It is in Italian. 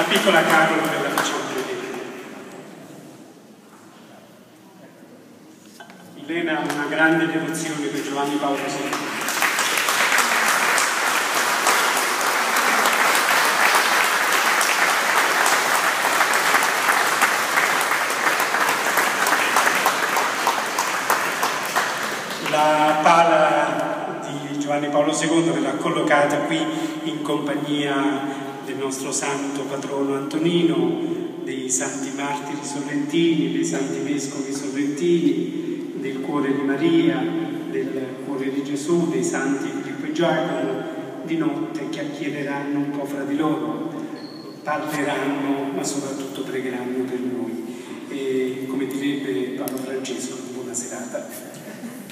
piccola Carola della facciamo vedere. Milena ha una grande devozione per Giovanni Paolo II. La pala di Giovanni Paolo II verrà collocata qui in compagnia del nostro santo patrono Antonino, dei santi martiri sorrentini, dei santi vescovi sorrentini, del cuore di Maria, del cuore di Gesù, dei santi Filippo e Giacomo. Di notte chiacchiereranno un po' fra di loro, parleranno, ma soprattutto pregheranno per noi. E come direbbe Papa Francesco, buona serata.